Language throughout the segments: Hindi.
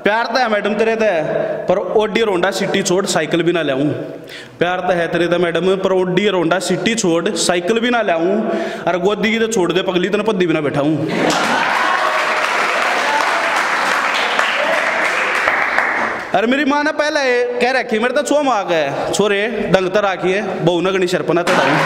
प्यार तो है मैडम तेरे ते, पर ओडी रोंडा सिटी छोड़ साइकिल भी ना लाऊं। प्यार तो है तेरे ते मैडम, पर ओडी रोंडा सिटी छोड़ साइकिल भी ना लाऊं। और गोदी की तो छोड़ दे पगली, तेने पद्दी भी ना बैठाऊं। अरे मेरी माँ ने पहले कह रखी मेरे तो चोम आ गए छोरे डंग तर आखिए बहु नगनी शर्पना तड़ाऊं।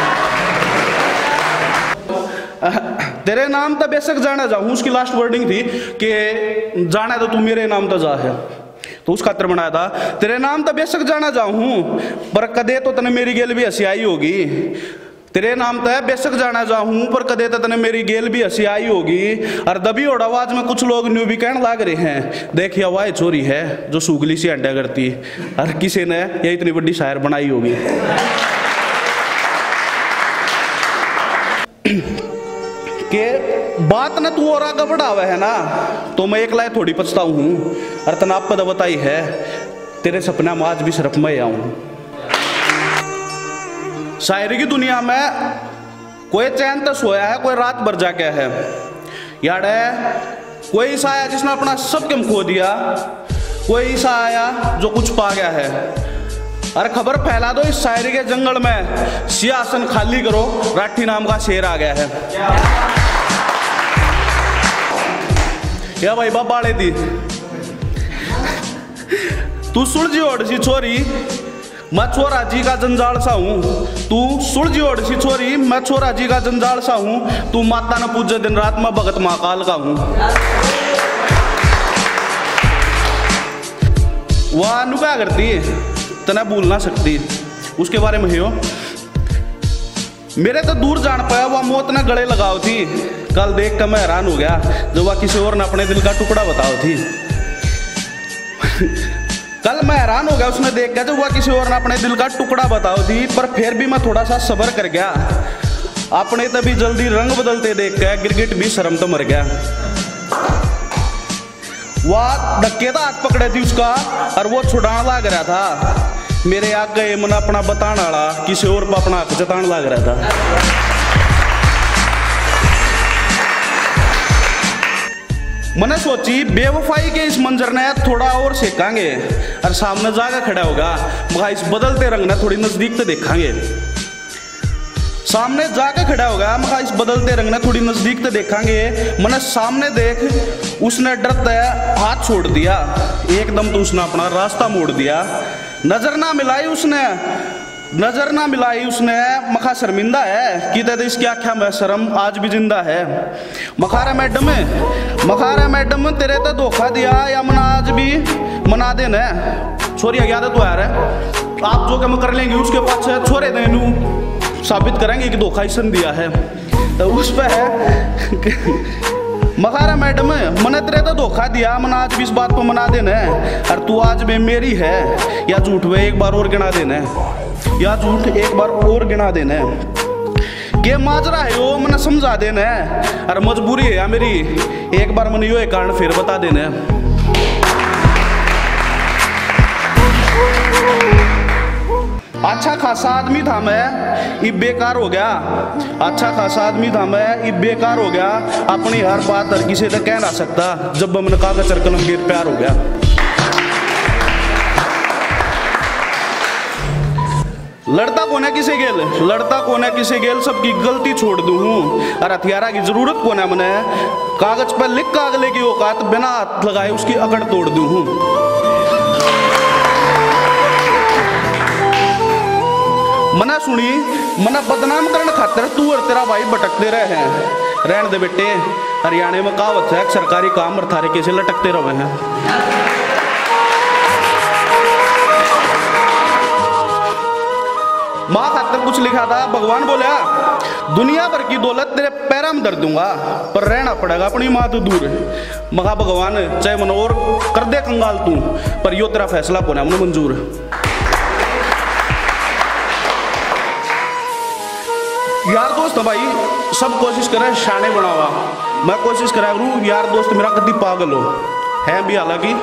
तेरे नाम तो बेशक जाना जाऊं, उसकी लास्ट वर्डिंग थी कि जाना तो तू मेरे नाम तो जा है, तो उस खातर बनाया था तेरे नाम तो बेशक जाना जाऊं, पर कदे तो तने मेरी गेल भी हंसी आई होगी। तेरे नाम तो है बेशक जाना जाऊं, पर कदे तो तने मेरी गेल भी हंसी आई होगी। और दबी और आवाज में कुछ लोग न्यू भी कहने लाग रहे हैं, देखिए हवाएं चोरी है जो सूगली सी अंडा करती है। और किसी ने ये इतनी बड़ी शायर बनाई होगी। के बात न तू और आगे बढ़ावा है ना, तो मैं एक लाए थोड़ी पछताऊ हूं। और तनाप पद बताई है तेरे सपना में आज भी सिर्फ मैं आऊं। शायरी की दुनिया में कोई चैन तो सोया है, कोई रात भर जाके है यार है। कोई ऐसा आया जिसने अपना सब कम खो दिया, कोई ऐसा आया जो कुछ पा गया है। अरे खबर फैला दो इस शायरी के जंगल में, सिंहासन खाली करो राठी नाम का शेर आ गया है। या भाई बाबाड़े दी तू सुलझी ओढ़ सी छोरी, मैं छोरा जी का जंजाल सा हूं। तू सुलझी ओढ़ सी छोरी, मैं छोरा जी का जंजाल सा हूं। तू माता न पूजे दिन रात, मैं भगत महाकाल का हूं। वह नु क्या करती तना भूल ना सकती, उसके बारे में हो मेरे तो दूर जान पाया वह मौत ने गले लगाओ थी। कल देख कर मैं हैरान हो गया जब वह किसी और ने अपने दिल का टुकड़ा बताओ थी। कल मैं हैरान हो गया उसने देख के जब वह किसी और ने अपने दिल का टुकड़ा बताओ थी। पर फिर भी मैं थोड़ा सा सब्र कर गया, अपने तभी जल्दी रंग बदलते देख के गिरगिट भी शर्म तो मर गया। वह धक्के था हाथ पकड़े थी उसका और वो छुड़ाने लग रहा था। मेरे आगे मन अपना बताने वाला किसी और पर अपना हक जताने लग रहा था। मैंने सोची बेवफाई के इस मंजर ने थोड़ा और सेकांगे और सामने जाकर खड़ा होगा, मगर इस बदलते रंग ने थोड़ी नजदीक से देखांगे। सामने जाके खड़ा होगा, मगर इस बदलते रंग ने थोड़ी नजदीक से देखांगे। मैंने सामने देख उसने डरते हाथ छोड़ दिया, एकदम तो उसने अपना रास्ता मोड़ दिया। नजर ना मिलाई उसने, नजर ना मिलाई उसने, मखा शर्मिंदा है कि तेरे इसकी आख्या में शर्म आज भी जिंदा है। मखारा मैडम तेरे तो धोखा दिया या मना आज भी मना देना छोरिया याद है तो यार है। आप जो कम कर लेंगे उसके पास छोरे देनू साबित करेंगे कि धोखा इसने दिया है, तो उस पर है मखारा मैडम मैंने तेरे तो धोखा दिया, मना आज भी इस बात पर मना देना और तू आज में मेरी है या झूठ में एक बार और गिना देना, या झूठ एक बार और गिना देना। के माजरा है वो मैंने समझा देना और मजबूरी है या मेरी एक बार मैंने यो कारण फिर बता देना। अच्छा खासा आदमी था मैं, इब बेकार हो गया। अच्छा खासा आदमी था मैं, इब बेकार हो गया। अपनी हर बात हर किसी तक कह ना सकता, जब मैंने कागज चरकन फिर प्यार हो गया। लड़ता कौन है किसी गेल, लड़ता कौन है किसी गेल, सबकी गलती छोड़ दूं हूँ और हथियारा की जरूरत कौन है मैंने, कागज पर लिख का अगले की औकात बिना हाथ लगाए उसकी अकड़ तोड़ दूं हूँ। मना सुनी मना बदनाम करने खातर तू और तेरा भाई भटकते रहे हैं। रहने दे बेटे, हरियाणा में कहावत है सरकारी काम और थारे कैसे लटकते रहे हैं। माँ खातर कुछ लिखा था, भगवान बोला दुनिया भर की दौलत तेरे पैरा में धर दूंगा, पर रहना पड़ेगा अपनी माँ तो दूर। मगा भगवान चाहे मन और कर दे कंगाल तू, पर यो तेरा फैसला कौन है मन मंजूर। यार दोस्त भाई सब कोशिश करे शाने बनावा, मैं कोशिश करा करूँ यार दोस्त मेरा कभी पागल हो है भी। हालांकि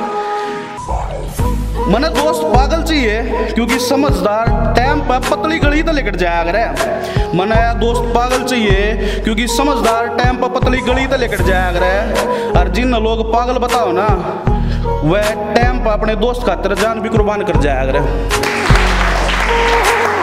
मने दोस्त पागल चाहिए क्योंकि समझदार टाइम पर पतली गली तो लेकर जाया करे। मने दोस्त पागल चाहिए क्योंकि समझदार टाइम पर पतली गली तो लेकर जाया करे। और जिन लोग पागल बताओ ना वह टाइम पर अपने दोस्त खातिर जान भी कुर्बान कर जाया करे।